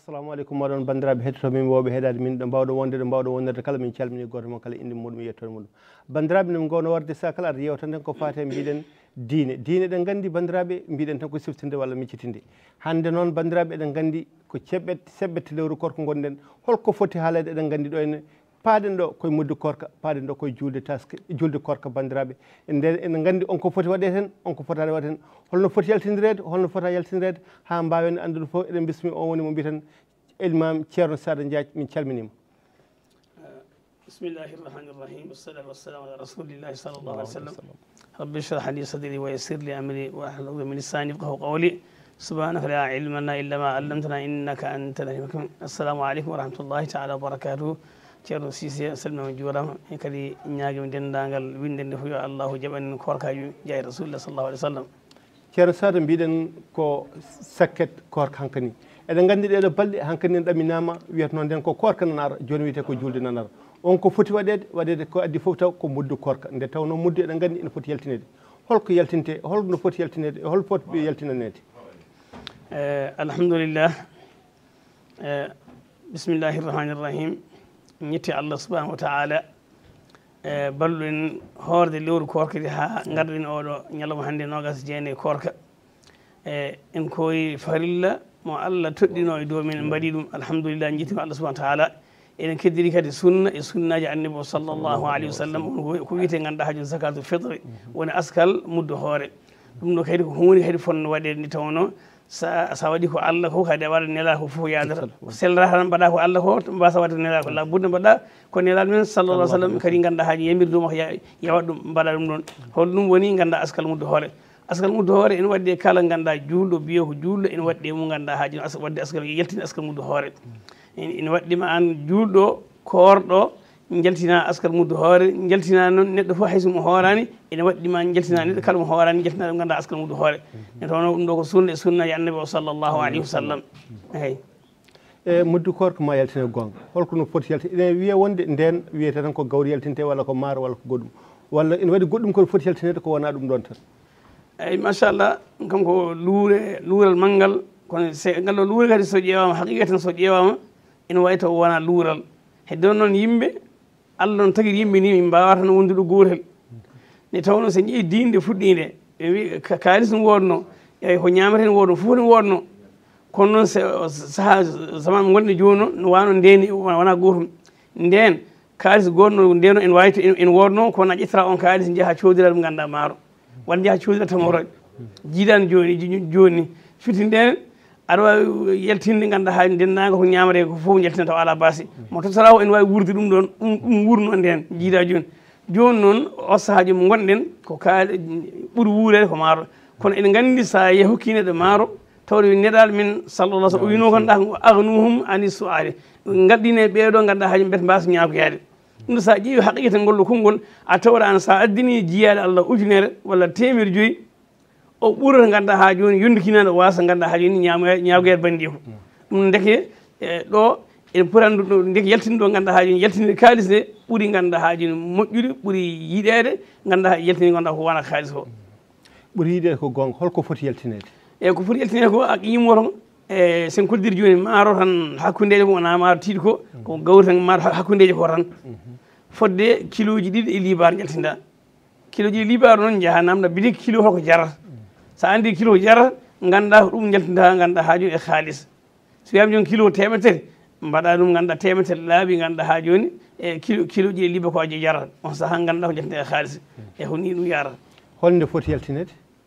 assalamu aleykum moɗon bandiraɓe hettotoɓe min woɓe heeɗade min ɗo mbawɗo wondede mbawɗo wondede kala min calmini goto moon kala inde muɗum yettode muɗum bandiraɓe min gowno warde sa kala ata yewtan ko fate mbiɗen diine ɗen gandi bandiraɓe mbiɗen tan ko siftinde walla miccitinde hande noon bandiraɓe eɗen gandi ko seɓɓette lewru korko gonɗen holko foti haalede eɗen gandi ɗo ene paaɗen ɗo koye muddu korka paaɗen ɗo koye julde korka bandiraɓe nden enen gandi on ko foti waɗe hen on ko fotade waɗe hen holno foti yaltinirede holno fota yaltinirede ha mbawen andude foof eɗen bismi on woni mo mbiten Imam Ceerno Sada Diathie min calminima. bismillahi irrahmani irrahim wassalatu wassalamu ala rasulillahi sallallahu alih w sallam rabbi shrah li sadri wa yassir li amri wa ahlul uqdatan min lisani yafqahu qawli subhanaka la ilma lana illa ma allamtana innaka antal alimul hakim. assalamu aleykum wa rahmatullahi taala wa barakatuhu. ceerno Cissé salminama juurama e kadi ñaaguima dendagal winde nde fof yo allahu jaɓanen korkaji jeeya rasulillah sallallahu alih w sallam. Ceerno Sada mbiɗen ko sakket korka hankani eɗen gandi ɗeɗo balɗe hankani en ɗaminama wiyatno nden ko korka nanara joni wiyete ko julde nanara on ko foti waɗede ko addi foof taw ko muddu korka nde tawno muddu eɗen gandi ene foti yaltinede holko yaltinte holno foti yaltinede hol foti yaltinanede. alhamdulillah bismillahi irrahmani irrahim ñetti Allah subhanahu wa taala balluɗen hoorde lewru korkadi ha garɗen oɗo ñalawma hannde nogas jeene korka en koye farilla mo Allah toɗɗino e dow men en mbaɗi ɗum alhamdulillah jiitima Allah subhanahu wa taala enen keddiri kadi sunna e sunnaji annabi o sallllahu alayhi wa sallam ko wiyete ganduɗa hajum zakatul fitre woni askal muddo hoore ɗum ɗo kadi ko hunde kadi fonno waɗede nde tawno sa waɗi ko Allah ko kadi a waɗa nela ko fof yadata sellata tan mbaɗa ko Allah ko mbasa wadde nela ko la budde mbaɗa ko nelaɗo men sallallah sallam kadi ganduɗa haaji yamirɗuma ko yawat ɗum mbaɗa ɗum ɗon hol ɗum woni ganduɗa askal muddo hoore askal muddo hoore ene wadde kala ganduɗa julɗo biyo ko julɗo ene waɗɗe mo ganduɗa haaji wadde askal yaltini askal muddo hoore ene waɗɗima an julɗo korɗo jaltina askal muddo hoore jaltina noon neɗɗo fof hayso mo hoorani ene waɗɗima jaltina neɗɗo kala mo hoorani jaltina ɗum ganduɗa askal muddo hoore e tawno ɗum ɗo ko sunna e sunnaji annabi o sallllahu alayhi wa sallam. eyyi e muddu korka ma yaltine gonga holko no foti yaltine ene wiya wonde nden wiyete tan ko gawri yaltinte walla ko maaro walla ko goɗɗum walla ene waɗi goɗɗum kono foti yaltinede ko wona ɗum ɗon tan. eyyi machallah kam ko luural manggal kono ngal ɗo luure kadi so ƴeewama haqiqatan so ƴeewama ene wawi taw wona luural hedde on noon yimɓe Allah noon tagui yimɓe ni min mbawa tan wondude gotel nde tawno so ƴeewi dinde fuɗɗinde ɓe wi kalis no wodno eyi ko ñamata ne wodno fof ne wodno kono noon saaha zaman gonɗe joni no wano ndeni wona gotum nden kalis gonno ndeno en wawi en wodno kono a ƴettata on kalis jaaha codira ɗum ganduɗa maaro walla jaaha codira tamoroje jiiɗani joni fitti nden aɗa wawi yaltinde ganduɗa ha ndennaga ko ñamate ko fof jaltina taw ala basi mo tottata o ene wawi wurde ɗum ɗon ɗum wurno nden jiida joni noon o saahaji mo gonɗen ko kaali ɓuuri wuurede ko maaro kono ene gandi sa yeehi hokki neɗɗo maaro tawde neɗaɗo men sallallah sallam o wino ganduɗa ko agnuhum ani suali gaddine ɓeeɗo ganduɗa haji mbete mbasa ñakoyade ɗum ɗo sa ƴeewi haqiqatan ngolɗo konngol a tawra an sa addini jiyade Allah ujunere walla 100 o ɓuurata ganduɗa ha joni yondikinaɗo wasa ganduɗa ha joni ñagoyade bandi ko ɗum deke ɗo ene potani deke yaltini ɗo ganduɗa ha joni yaltinide kalis de ɓuuri ganduɗa ha joni moƴƴude ɓuuri yiɗede ganduɗa yaltini ganduɗa ko wona kalis ko ɓuuri yiɗede ko gonga holko foti yaltinede. eyyi ko foti yaltinede ko a qimo tan e sen koddiri joni maaro tan hakkudeje ko wona maaro tiiɗi ko gawri tan maaro hakkudeje ko tan fodde kiloji ɗiɗi e libar jaltinɗa kiloji e libar noon jaaha namda biɗi kilo holko jarata sa andi kilo jarata ganduɗa ko ɗum jaltinta ganduɗa ha joni e haalis so wiyama joni kilo 100 mbaɗa ɗum ganduɗa 100 laaɓi ganduɗa ha joni e kilo ji e liba ko aji jarata on saaha ganduɗa ko jaltinta e haalis e ko ni ɗum yarata. holnde foti yaltinede.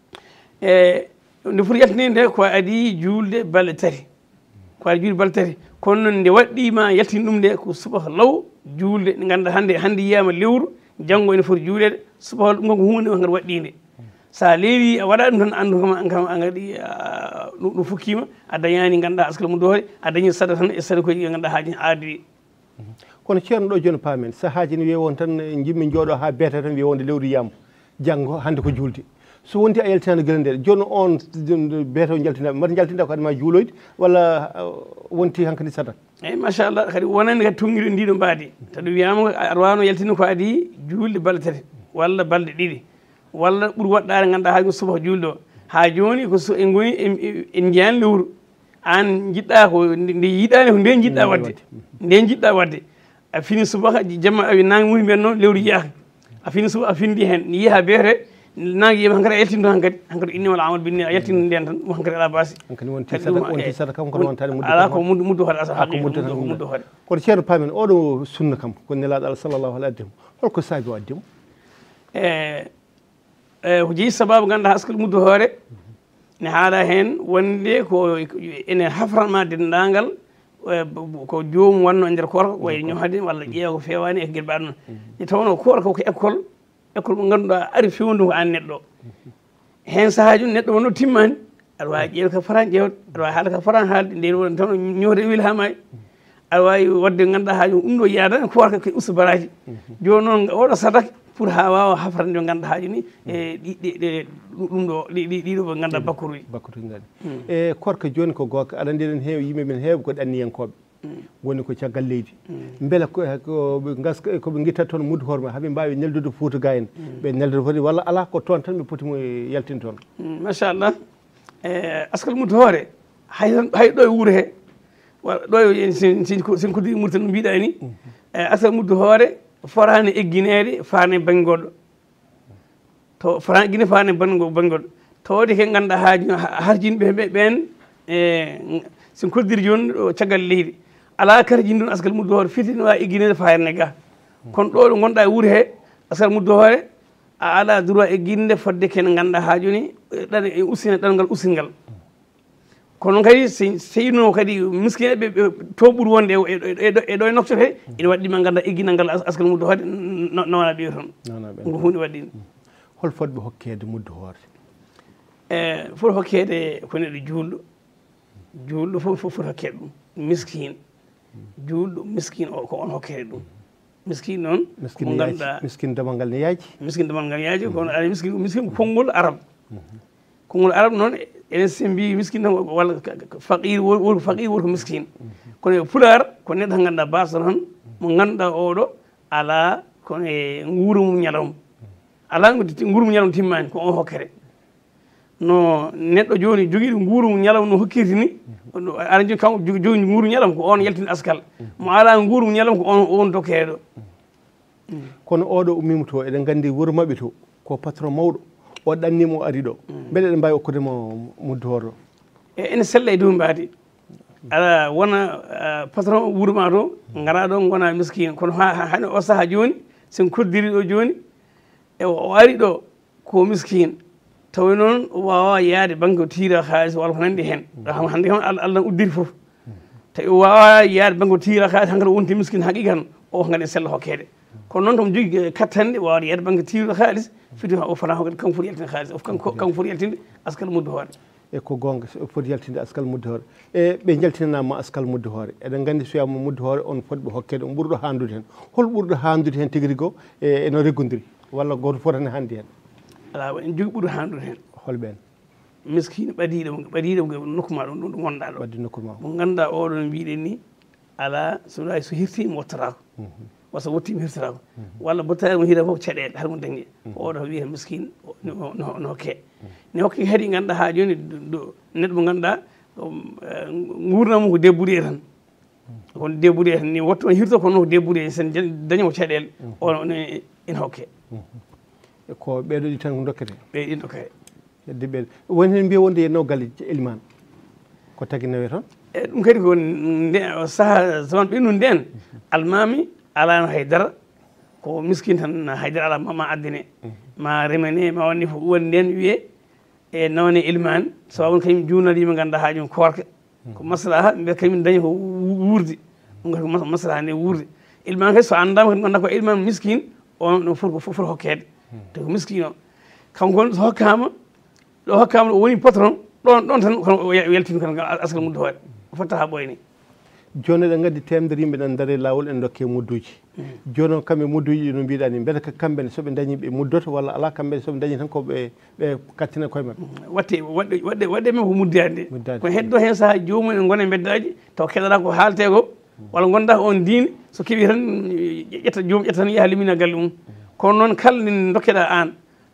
nde foti yaltinede nde ko adi julde balɗe 3 ko adi julde balɗe 3 kono noon nde waɗɗima yaltini ɗum nde ko subaka law julde ɗe ganduɗa hande yiyama lewru janggo ene foti juulede subaka ɗum ko hunde o kadi waɗɗinde sa leewi a waɗa ɗum tan andu kam a gaɗi ɗum fukkima a dañani ganduɗa askal mum doore a dañi sada tan e sada koye ganduɗa haaji aadi kono ceerno ɗo joni paamen sahaji ne wiye won tan jimmi jooɗo ha beeta tan wiye wonde lewru yiyama janggo hande ko julde so wonti a yaltinani gueɗe nde joni on beeto jaltina mbaɗa jaltinɗa ko adima juuloyde walla wonti hankadi sada. eyyi machallah kadi wonani kadi tonguiɗo ndiɗo mbaadi taɗa wiyama aɗa wawno yaltinde ko adi julde balɗe 3 walla balɗe 2 walla ɓuuri waɗɗade ganduɗa hay ko subaka julde o ha joni ko en goni en jeyani lewru an jiɗɗa ko nde yiɗani ko nde jiɗɗa wadde nde jiɗɗa wadde a fini subaka jamma awi nangi muni mbiyen noon lewru yiyaka a fini suba a findi hen yiiha beete nangi yima hankadi a yaltinto hankadi inni wala amadou binni a yaltino nden tan hankadi ala basi hankadi wonti sadaka kam kono wontade muddu ala ko muddu hoɗe asa haqqi muddu hoɗe kono ceerno pamen oɗo sunna kam ko nelaɗo Allah sallllahu alayhi wa sallam holko saabi waddimo ko jeeyi sababu ganduɗa askal muddu hoore ne haala hen wonde ko ene hafranma dendagal ko joomum wanno e nder korka way ñohade walla ƴeewa ko fewani e ko gueɗe mbaɗa noon e tawno korka ko école mo ganduɗa ari fewndu ko an neɗɗo hen sahaji neɗɗo wonno timmani aɗa wawi ƴeewde ka fotani ƴeewde aɗa wawi haalde ka fotani haalde nde tawno ñohde e wilhamaji aɗa wawi wadde ganduɗa haaji ɗum ɗo yaadani korka ko usta baraji joni noon oɗo sadaka pour ha wawa hafrande ɓe ganduɗa haaji ni e ɗum ɗo ɗiɗo ɓe ganduɗa bakkuruji gaɗi e korka joni ko gonga aɗa andi eɗen heewi yimɓe men heewi ko ɗanniyankoɓe woni ko caggal leydi beele koɓe gaska koɓe guitta toon muddu hoore ma haaɓe mbawi neldude Fouta ga en ɓe neldude foti walla ala ko toon tan ɓe potimo yaltin toon machallah askal muddu hoore hay ɗo e wuuro he ɗo sin kodiri murta no mbiɗa ni askal muddu hoore forani egguinede fane banggue goɗɗo to forani eggine fane banggue goɗɗo tawde ke ganduɗa haaji harjinɓe ɓen sin koddiri joni ɗo caggal leydi ala karjini ɗum askal muddu hoore fiti ne wawi egguinede fayerne ga kono ɗo ɗo gonɗa e wuuro he askal muddu hoore a ala droit egginde fodde ken ganduɗa ha joni ɗan e usina ɗangal usingal kono kadi seyino kadi miskineɓe to ɓuuri wonde e ɗo e noccoto he ene waɗɗima ganduɗa egginal ngal askal muddu hoore nawana ɓiyo toon ko hunde waɗɗini hol fodɓe hokkede muddu hoore foti hokkede ko neɗɗo julɗo fof foti hokkede ɗum miskine julɗo miskine o ko on hokkede ɗum miskine noon ko ganduɗa miskine damal ngal ne yaaji miskine damal ngal yaaji kono aɗa miskine konngol arab noon enen so mbi miskine walla faqir woni ko miskine kono e pular ko neɗɗo tan ganduɗa basa tan mo ganduɗa oɗo ala kono e nguuru mum ñalawma ala nguuru mum ñalawma timmani ko on hokkete no neɗɗo joni joguiɗo nguuru mum ñalawma no hokkirti ni aɗa jogui kanko jogui nguuru ñalawma ko on yaltini askal mo ala nguuru mum ñalawma ko on dokkeɗo kono oɗo ummima to eɗen gandi wuuro mabɓe to ko patron mawɗo o ɗannimo o ari ɗo beele eɗen mbawi hokkudemo muddu hoore o ene sella e dow mbadi aɗa wona patron wuuro ma to gara ɗo gona miskine kono hande o saaha joni sen koddiri ɗo joni e o ari ɗo ko miskine tawi noon wawa yaade banque o tiira haalis walla ko nandi hen hande kam Allah uddiri foof tawi o wawa yaade banque o tiira haalis hankkadi o wonti miskine haqiqa tan o ko gandi sella hokkede kono noon tomo jogui kattande wawa yaade banque tiira haalis fiti o fota hokkade kanko foti yaltinde haalis kanko foti yaltinde askal muddu hoore e ko gonga foti yaltinde askal muddu hoore e ɓe jaltinanama askal muddu hoore eɗen gandi so wiyama muddu hoore on fotɓe hokkede on ɓurɗo handude hen hol ɓurɗo handude hen tigui riggo eno reggodiri walla goto fotani hande hen ala en jogui ɓurɗo handude hen holɓen miskine ɓadiɗo nokkuma ɗum ɗo gonɗa ɗo wadde nokkuma mo ganduɗa oɗo no mbiɗen ni ala sono wawi so hirtima wottatako wasa wottima hirtatako walla bottare mo hiira fof caɗele har mo dañi oɗo wiya miskine no hokke ne hokke kadi ganduɗa ha joni neɗɗo mo ganduɗa gurdam mum ko debbuɗe tan kono debbuɗe tan ni wotto hirto kono ko debbuɗe sen dañimo caɗele on ene hokke ko ɓeɗo ɗi tan ko dokkete ɓeɗi dokkete hedde ɓeɗo woni hen mbiya wonde yenno galle Elimane ko tagui nawe toon e ɗum kadi ko saaha zaman ɓennude nden almami alano haydara ko miskine tan haydara ala ma addane ma remane ma wanni fof woni nden wiye e nawne Elimane sawabno kañum jurnal yimɓe ganduɗa ha joni korka ko maslaha mbiya kañum dañi ko wuurde ɗum kadi ko maslaha nde wuurde Elimane kadi so andama kadi ganda ko Elimane miskine on foti hokkede te ko miskine o kanko so hokkama ɗo woni patron ɗon tan kono yaltini kan askal muddu hoore o fotta ha ɓoyni joni eɗen gandi temedere yimɓe ɗan daari lawol en dokke mudduji joni on kamɓe mudduji ɗi no mbiɗa ni beele kamɓene soɓe dañi ɓe muddoto walla ala kamɓene soɓe dañi tan koɓe kattina koye mabɓe waɗde men ko muddade nde ko heddo hen saaha jomumen gona e beddaji taw keɗata ko haalte ko walla gonda on diine so keeɓi tan ƴetta joomum ƴetta tan yaaha limina galle mum kono noon kala nde dokkeɗa an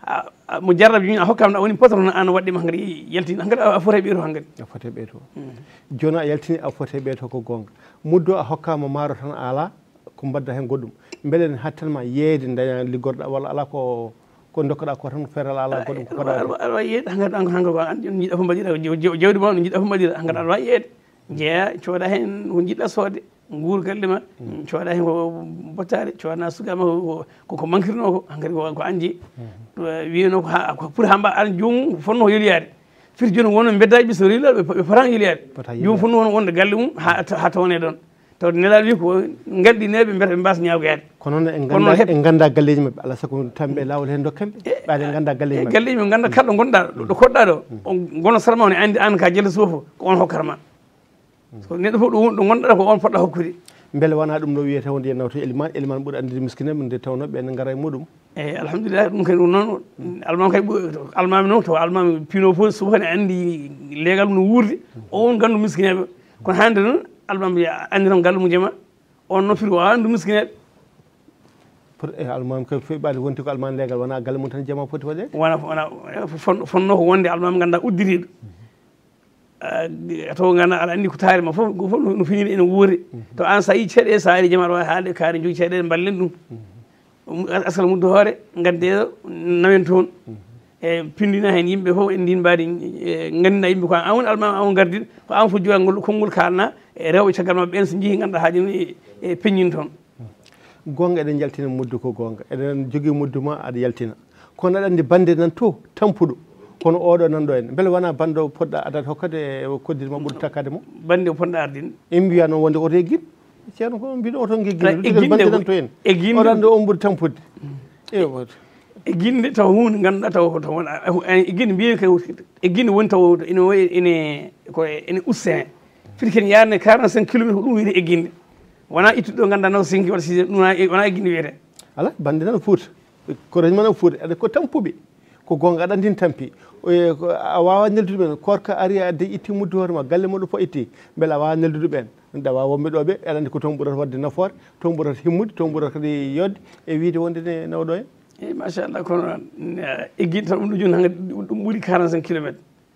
mo jarraɓe min a hokkama woni patron an waɗɗima hankadi yaltini hankadi a foti ɓeyto hankadi a foti ɓeyto joni a yaltini a foti ɓeyto ko gonga muddo a hokkama maaro tan ala ko mbadda hen goɗɗum beele ne hattanma yeeyde daña liggorɗa walla ala ko dokkoɗa ko tan feral ala goɗɗum ko koɗa aɗa wawi yeeyde hankadi jiɗɗa fof mbaɗiɗa jawdi ma no jiɗɗa fof mbaɗiɗa hankadi aɗa wawi yeeyde jeeya cooda hen ko jiɗɗa soodde nguur galle ma cooda hen ko bottare coodana sugama ko manquirno ko hankadi ko anji wiyano ko pour ha mba an joomum fonno ko yeliyade firti joni wonno beddaji so rewilaɓe ɓe potani yeliyade joomum fonno wonde galle mum ha tawne ɗon tawde nelaɗo wi ko galɗineɓe mbiyata ɓe mbasa ñawgoyade kono noon en ganda galleji mabɓe alaa sago tamɓe lawol hen dokkanɓe ɓaade ganda galleji mabɓe galleji ɓe ganda kala ɗo gonɗa ɗo koɗɗa ɗo gono sarma ne andi an ka jelle suufo ko on hokkarma so neɗɗo fof ɗo gonɗaɗa ko on poɗɗa hokkude beele wona ɗum ɗo wiyete wonde yen nawto éliman ɓuuri andude miskineɓe nde tawno ɓe gara e muɗum eyyi alhamdulillah ɗum kadi ɗum noon almami kay almami noon taw almami pino fof suufa ne andi leegal no wuurde o won gandu miskineɓe kono hande noon almami andi tan galle mujema on noon firi wawa andu miskineɓe almami kay fof ɓaade wonti ko almami leegal wona galle mum tan jama foti waɗe wona fonno ko wonde almami ganduɗa uddiriɗo to ganda aɗa andi ko taarima fof no finiri ene wuuri to an sa yi ceeɗe sa ari jama aɗa wawi haalde kaari jogui ceeɗe ballen ɗum askal muddo hoore gaddeɗo nawen toon e pindina hen yimɓe fof en ndin mbaɗi gandina yimɓe ko an woni almami an gardiɗo ko an fof joga konngol kalna e rewɓe caggal mabɓe ɓen so jeehi ganduɗa haajini e peññin toon gonga eɗen jaltina muddu ko gonga eɗen jogui muddu ma aɗa yaltina kono aɗa andi bande nan to tampuɗo kono oɗo nanɗo en beele wona bande o poɗɗa adade hokkade koddiɗe ma ɓuuri takkade mo bande o poɗɗa ardine en mbiya noon wonde oto eggin ceerno ko mbiɗo oto geggine bande nan to en oɗo andi on ɓuuri tampude e guinde taw hunde ganduɗa taw e guinde mbiyen e guinde woni taw ene ussene fiti ken yarne 45 kilométre ko ɗum wiyete e guinde wona ittuɗo ɗo ganduɗa naw 5 walla 6 wona e guinde wiyete ala bande nan fuuta koreji man fuuta aɗa ko tampuɓe ko gonga aɗa andin tampi a wawa neldude ɓen korka ari adde itti muddu hoore ma galle moɗo fo itti beele a wawa neldude ɓen dawa wonɓe ɗo ɓe aɗa andi ko toon ɓurata wadde nafoore toon ɓurata himmude toon ɓurata kadi yodde e wiide wonde ne nawɗo en eyyi machallah kono eggide tan ɗum ɗo joni hagadi ɗum ɓuuri 45 kilométre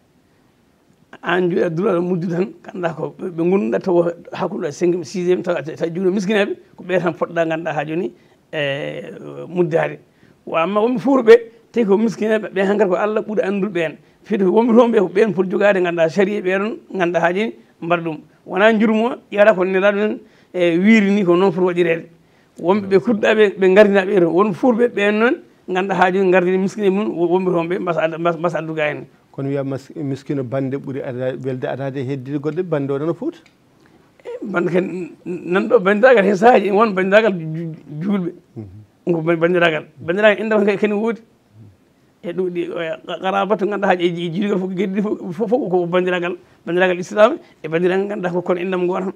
an joɗa dura muddu tan ganduɗa ko ɓe gonnuɗa taw hakkude 5 6e taw juuɗo miskineɓe ko ɓe tan poɗɗa ganduɗa ha joni e muddade wamma wonɓe fuuroɓe tawi ko miskineɓe ɓe hankkadi ko Allah ɓuuri andude ɓen fiide wonɓe toon ɓe ko ɓen poti jogade ganduɗa sarie ɓeɗon ganduɗa ha joni mbaɗa ɗum wona jurmo yiyata ko nelaɗo men e wiiri ni ko noon foti waɗirede wonɓe ɓe kudɗaɓe ɓe gardina ɓe to won fuuroɓe ɓen noon ganduɗa ha joni gardini miskine mum wonɓe toon ɓe mbasa adduga hen kono wiya miskino bande ɓuuri welde adade heddide goɗɗe bande o nana fouta bande ken nanɗo bandiragal hen saahaji won bandiragal julɓe ko bandiragal indema kene woodi e ɗum ɗi qarabatu ganduɗa haaji e jiidigal fof gueɗɗi fof ko bandiragal islam e bandiragal ganduɗa ko kono indema goto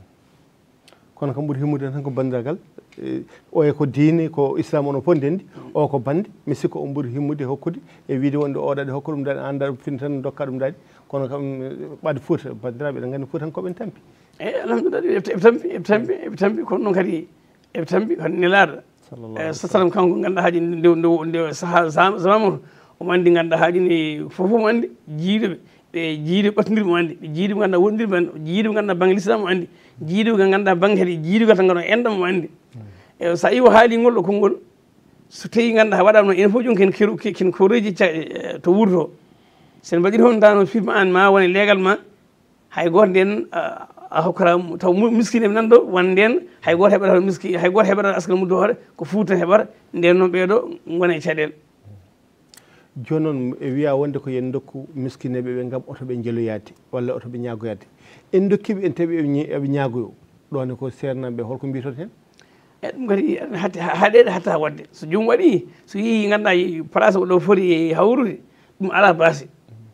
kono kam ɓuuri himmude tan ko bandiragal oye ko diine ko islam ono fof ndendi o ko bande mi sikko on ɓuuri himmude hokkude e wiide wonde oɗaɗe hokka ɗum daɗe anda fin tan dokka ɗum daɗi kono kam ɓaade fouta bandiraɓe eɗen gandi fouta tan koɓen tampi eyyi alhamdulillah eɓe tampi kono noon kadi eɓe tampi kadi nelaɗo sallam kanko ganduɗa haaji nde saaha zamamo omo andi ganduɗa haaji ni foof omo andi jiiɗoɓe ɓe jiiɗo ɓattodirɓe mo andi ɓe jiiɗo ganduɗa wondirɓe andi jiiɗo ganduɗa banggue l'islam o andi jiiɗo ganduɗa banggue kadi jiiɗogal tan ganduɗa endam mo andi e sa yi o haali ngol ɗo konngol so tawi ganduɗa waɗama noon enen foof joni ken koreji to wuuro to sen mbaɗi toon dano firma an ma wone leegal ma hay goto nden a hokkata taw miskineɓe nan ɗo won nden hay goto heɓata hay goto heɓata askal muddo hoore ko Fouta heɓata nden noon ɓeeɗo gona e caɗele joni noon e wiya wonde ko yen dokku miskineɓe ɓe gam oto ɓe jeeloyade walla oto ɓe ñagoyade en dokkiɓe en tawi eɓe ñagoyo ɗone ko sernaɓe holko mbiton hen e ɗum kadi haɗede hatta wadde so jomum waɗi so yeehi ganduɗa place oɗo foti hawrude ɗum ala base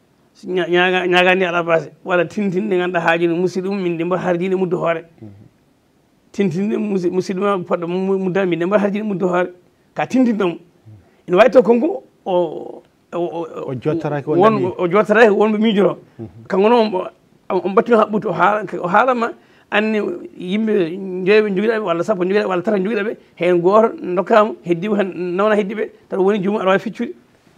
ñagandi ala base walla tintinde ganduɗa haajino musidɗo mum min nde mbaɗa harjinde muddo hoore tintinde musidɗo ma poɗɗo muddal min nde mbaɗa harjinde muddo hoore ka tintindemo ene wawi taw konko o jottaraki wonɓe miijoro kanko noon on battino haɓɓude o haalama anne yimɓe joyiɓe joguiɗaɓe walla sappo joguiɗaɓe walla tata joguiɗaɓe hen goto dokkama heddiɓe nawna heddiɓe tawa woni jomum aɗa wawi feccude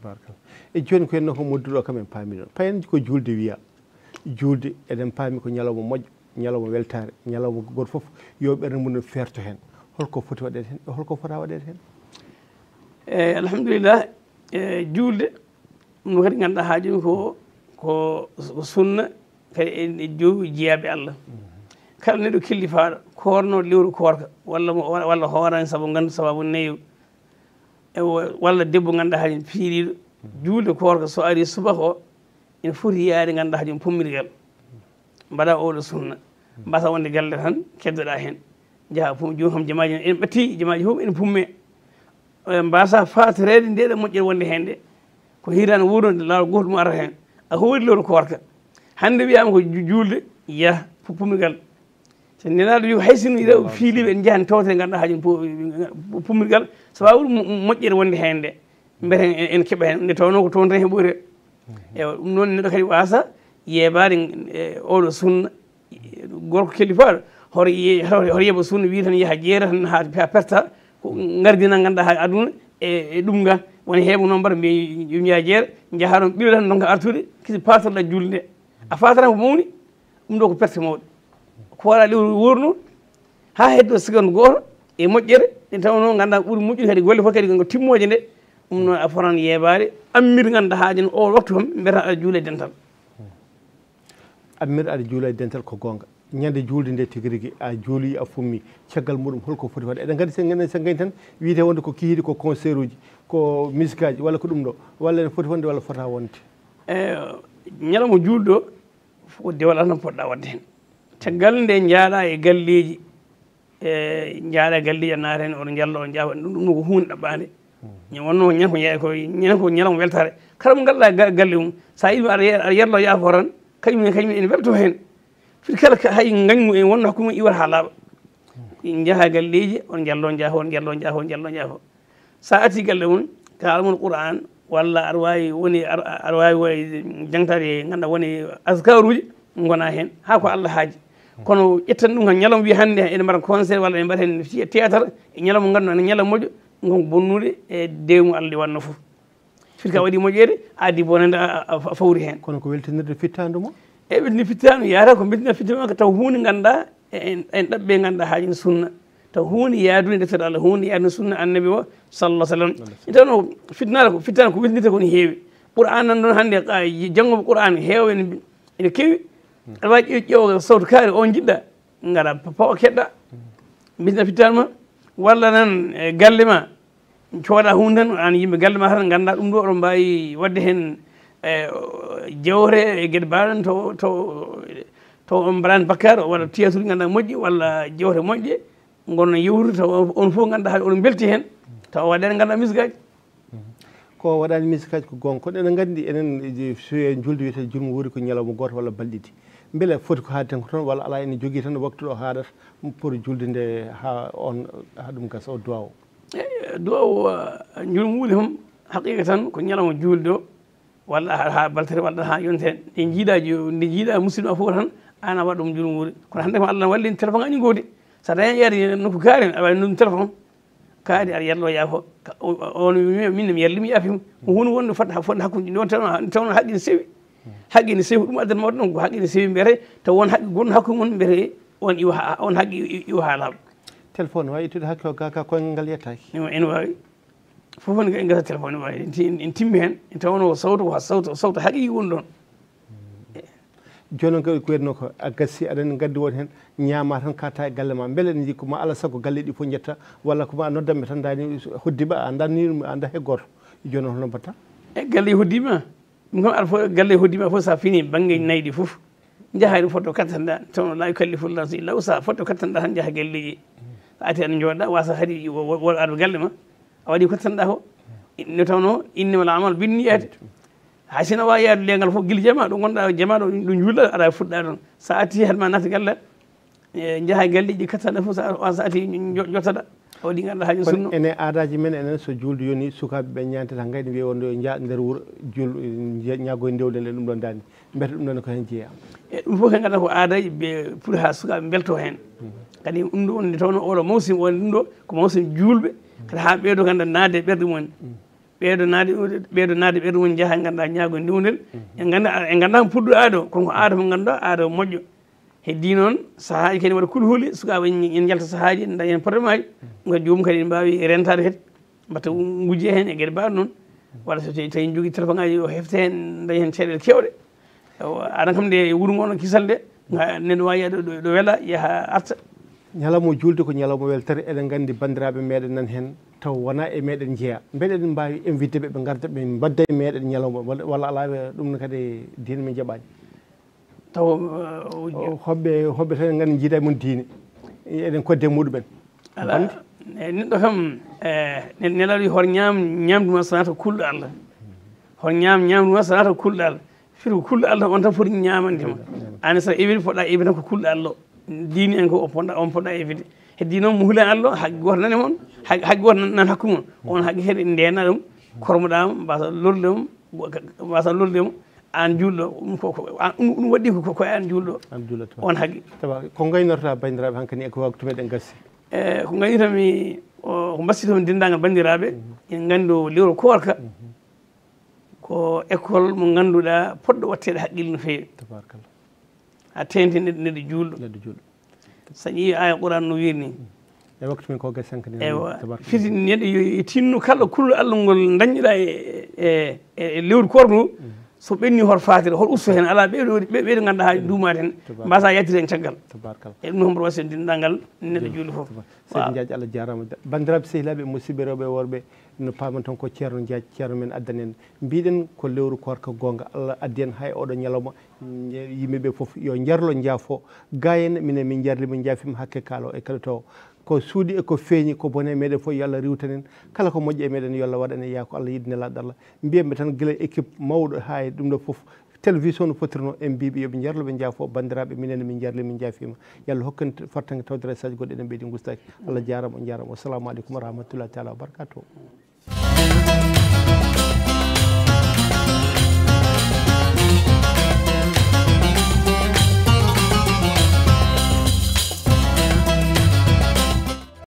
e joni ko henno ko modduɗo kam en paami ɗon payen ko julde wiya julde eɗen paami ko ñalawma moƴƴo ñalawma weltare ñalawma goto foof yo ɓerde mum ferto hen holko foti waɗede hen e holko fota waɗede hen alhamdulillah julde ɗum kadi ganduɗa ha joni ko sunna kadi e jogi jeeyaɓe Allah kala neɗɗo killifaɗo korno lewru korka walla hoorani saabu gandu sababu neyo walla debbo ganduɗa haajum piiriɗo julde korka so ari subaka o ene foti yaade ganduɗa haajum pommirgal mbaɗa oɗo sunna mbasa wonde galle tan keddoɗa hen jaaha joni kam jamaji en ɓatti jamaji fof ene pumme mbasa fatorede ndeɗo moƴƴere wonde hen de ko hirano wuurnode lawol goto ɗum ara hen a hoori lewru korka hande wiyama ko julde yaah pummirgal so nenaɗo wi hay sinno rew fiiliɓe en jahani tawtere ganduɗa haajum pummirgal sababu moƴƴere wonde hen nde mbete en keeɓa hen nde tawno ko toon tan heɓoyte ewa ɗum noon neɗɗo kadi wasa yeɓade oɗo sunna gorko kellifaɗo hoto yeeɓa sunna wi tan yaaha jeera tan ha perta ko gardina ganduɗa ha aduna e ɗum ga woni heeɓa noon mbaɗa mbiya jeera jaaha ɗon ɓiɗo tan donka artude kisi patorɗa julde nde a fataran ko mawni ɗum ɗo ko perte mawɗe ko waɗa lewru worno ha heddo seconde goto e moƴƴere ɗe tawno ganduɗa ɓuuri moƴƴude kadi golle fof kadi ko timmoje nde ɗum noon a fotan yeɓade ammir ganduɗa haajino o waktu kam mbiyata aɗa juula e dental ammir aɗa juula e dental ko gonga ñande julde nde tigui rigui a juuli a fummi caggal muɗum holko foti waɗe eɗen gandi sen gani tan wiite wonde ko kihiɗe ko concert uji ko musique aji walla ko ɗum ɗo walla ene foti wonde walla fota wonde ñalawma julɗo ko dewal tan poɗɗa wadde hen caggal nde jaaɗa e galleji jaaɗa e galleji a naata hen oɗo jallo on jaafa ɗum ɗo ko hunde ɗaɓɓade wonno ñan ko yeeya ñan ko ñalawma weltare kala mo ganduɗa galle mum sa yiɗi aɗa yerlo yaafo tan kañum ene welto hen fiti kala hay gañmu en wonno hakkude mum iwata ha laaɓa jaaha galleji on jallo jaafa on jallo jaafa on jallo jaafa sa atti galle mum kalamon qouran walla aɗa wawi jangtade ganduɗa woni askar uji gona hen ha ko Allah haaji kono ƴettan ɗum kam ñalawma wi hande ene mbaɗa concert walla ene mbaɗa hen théâtre e ñalawma ganduɗa ne ñalawma moƴƴo gon bonnude e dewmu Allah ɗi wanno foof fiti ka waɗi moƴƴede addi bonande a fawri hen kono ko weltinirde fittadu mo e ɓeɗini fittanu yata ko beltina fittama taw hunde ganduɗa en ɗaɓɓe ganduɗa haajino sunna taw hunde yaadude ndefteɗo Allah hunde yaadude sunna annabi o sallallah sallam tawno fittana ko weltinirta koni heewi qouran nan ɗon hande janggoɓe qouran heewe ene kewi aɗa wawi ƴeewa sawtu kaari o jiɗɗa gaɗa pawa keɗɗa beltina fittanma walla nan galle ma cooda hunde tan an yimɓe galle ma tan ganduɗa ɗum ɗo oɗon mbawi wadde hen jewre e gueɗe mbaɗon to on mbaɗani bakkar walla théâtre ganduɗa moƴƴi walla jewte moƴƴe gonno yewtude taw on foof ganduɗa haade oɗon belti hen taw waɗani ganduɗa musique aji ko waɗani musique aji ko gonga kono eɗen gandi enen so julde wiyete julmu wuuri ko ñalawma goto walla balɗiɗi beele foti ko haade tan ko toon walla ala ene jogui tan waktu ɗo haɗata pour julde nde ha ɗum gasa o duwaw duwaw julmu wuuri hom haqiqa tan ko ñalawma julde o walla ha baltere walla ha yontere nde jiiɗa musidɗo fof tan an a waɗa ɗum julmu wuuri kono hande ko Allah walli téléphone aji goodi sa dañi yaade nokku kaari a wawi ɗum téléphone kaari aɗa yallo yaafo on min mi yallimi yaafima ko hunde wonde fodde hakkude ɗon tawno haqqi ne sewi haqqi ne sewi ɗum addana mawɗo ɗon ko haqqi ne sewi mbiyete taw won haqqi gonɗo hakkude mon mbiyete on haqqi iwa ha laaɓa téléphone wawi ittude hakke o gaka koyngal ngal yettaki ene wawi fof woni gasa téléphone ne wawi en timmi hen en tawno sawtu haqiqi woni ɗon joni ko wiyatno ko a gassi aɗen gaddi won hen ñaama tan katta e galle ma beele ne jikku ma ala saago galle ɗi fof jetta walla koma noddanɓe tan dani hoddiɓa a danni anda he goto joni hono mbatta e galle hoddima ɗum kam aɗa fof galle hoddima fof sa fini banggue nayyi ɗi foof jaaha ɗum fotto kattanɗa tawno la yukallifullahu illa wusaha fotto kattanɗa tan jaaha galleji sa ati aɗa jooɗɗa wasa haadi wol arɓe galle ma a waɗi ko kattanɗa ko nde tawno innamal amal binniyati hay sino wawi yaade leegal fof guila jama ɗo gonɗa jama ɗo ɗo juulɗa aɗa fuɗɗa ɗon sa atti haadema naata galle jaaha e galleji ɗi kattanɗa fof sa ati jottaɗa o waɗi ganduɗa haajum sunno ene aadaji men enen so julde yoni sukaɓeɓe ñantata gayni wiye wonde nder wuuro ñagoye ndewle le ɗum ɗon dani mbiyata ɗum ɗon ko hen jeeya e ɗum fof ken ganduɗa ko aadaji ɓe pour ha sukaɓe belto hen kadi ɗum ɗo nde tawno oɗo mawsim woni ɗum ɗo ko mawsim julɓe kadi ha ɓeeɗo ganduɗa naade ɓerɗe mumen ɓeeɗo naade ɓeeɗo woni jaaha ganduɗa ñaago ndewdel e ganda ko puɗɗo aado konko aada mo ganduɗa aada moƴƴo heddi noon sahaji kadi waɗa kulhuli sukaɓe en jalta sahaji daña hen probléme aji ga joomum kadi en mbawi rentade kadi mbatta gujje hen e gueɗe mbaɗe noon walla so tawi jogui téléphone ngaji o hefte hen daña hen caɗele kewɗe aɗa kam nde wuuro ngo no kisal nde neɗɗo wawi yiyade ɗo weela yaaha arta ñalawma julde ko ñalawma weltere eɗen gandi bandiraɓe meɗen nan hen taw wona e meɗen jeeya mbeɗeɗen mbawi invité ɓe garda ɓe mbadda e meɗen ñalawma walla ala ɗum ne kadi diine min jaɓani taw hoɓɓe tan gandi jiida mum diine eɗen kodde muɗumen ala neɗɗo kam nelaɗo wi hoto ñamduma sonata kulɗo Allah hoto ñamduma sonata kulɗo Allah firi ko kulɗo Allah on tan foti ñamandema an sa évide poɗɗa évide tan ko kulɗo Allah diini en ko on poɗɗa évide heddi noon mo huula Allah haqqi goto nan e moon haqqi goto nan hakkude moon on haqqi kadi ndena ɗum kormoɗama mbasa lorde mo an julɗo ɗum waɗi koye an julɗo on haqqi ko gaynorta bandiraɓe hankkadi eko waktu meɗen gassi ko gayitami ko bassitomi dendagal bandiraɓe en gandi o lewru korka ko école mo ganduɗa poɗɗo wattede haqqille no fewi ha tenti neɗɗo julɗo sa ƴeewi aya qouran no wirini e waktu men ko gassi hankkadi ewa fiti neɗɗo yo tinno kala kullo Allah ngol dañƴuɗa e lewru korka ngu so ɓenni hoto fatire hoto usto hen ala ɓeyɗo ganduɗa ha duumade hen mbasa yattire hen caggal e ɗum homboto wasi dinɗalngal neɗɗo juuli foof seydi Diadji Allah jarama bandiraɓe sehilaɓe musidɓe rewɓe e worɓe no paman tan ko ceerno Diadji ceerno men addani en mbiɗen ko lewru korka gonga Allah addi en hay oɗo ñalawma yimɓeɓe foof yo jarlo jaafo ga en minen min jarli min jaafima hakke kaalo e kala to ko suuɗi e ko feeñi ko bone meɗen fof yo Allah riwtanen kala ko moƴƴi e meɗen yo Allah waɗane yaa ko Allah yiɗi nelaɗo Allah mbiyanɓe tan guila équipe mawɗo ha e ɗum ɗo foof télévision no fotirno en mbiɓe yooɓe jarlo ɓe jaafo bandiraɓe minen min jarli min jaafima yo Allah hokken fartangue tawdere saji goɗɗe eɗen ɓeydi gustaki Allah jarama on jarama wassalamu aleykum wa rahmatullahi taala wa barakatuh